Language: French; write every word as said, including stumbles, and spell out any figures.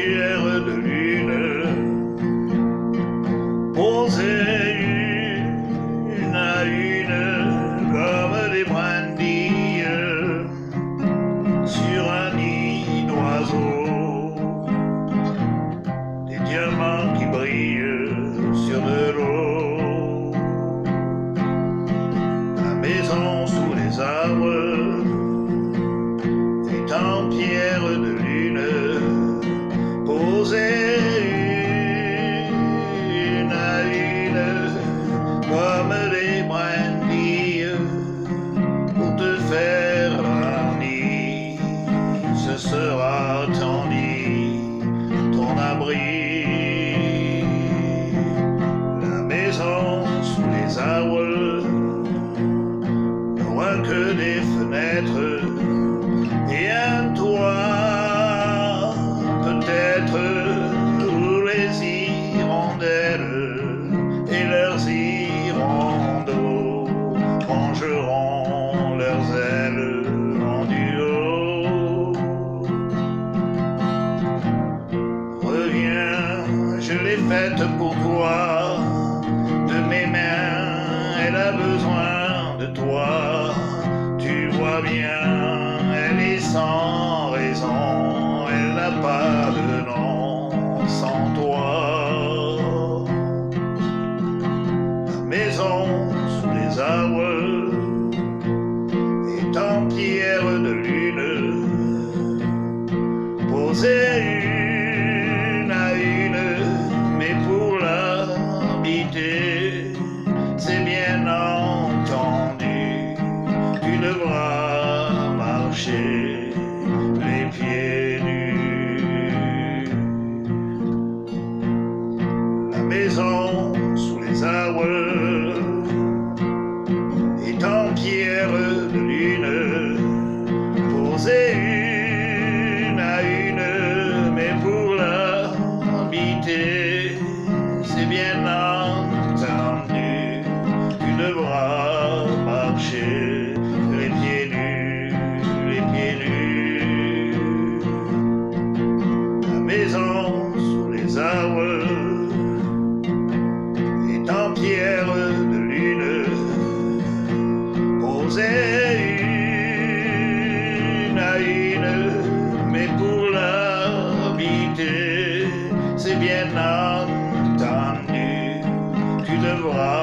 pierre de lune, posées une à une comme des brindilles sur un nid d'oiseaux, des diamants qui brillent sur de l'eau. La maison sous les arbres est en pierre de lune, posée une à une comme des brindilles pour te faire un nid. Ce sera ton nid, ton abri. La maison sous les arbres n'aura que des fenêtres et un toit, peut-être, où les hirondelles et leurs hirondeaux rangeront leurs ailes en duo. Reviens, je l'ai faite pour toi, de mes mains, elle a besoin de toi. Tu vois bien, elle est sans raison, elle n'a pas de nom sans toi. La maison sous les arbres est en pierre de lune, posée une à une, mais pour l'habiter, c'est bien entendu, tu devras marcher les pieds nus. La maison sous les arbres est en pierre de lune, posée une à une, mais pour l'habiter, c'est bien entendu, tu devras marcher les pieds nus, les pieds nus. La maison sous les arbres est en pierre de lune, posée une à une, mais pour l'habiter, c'est bien entendu, tu devras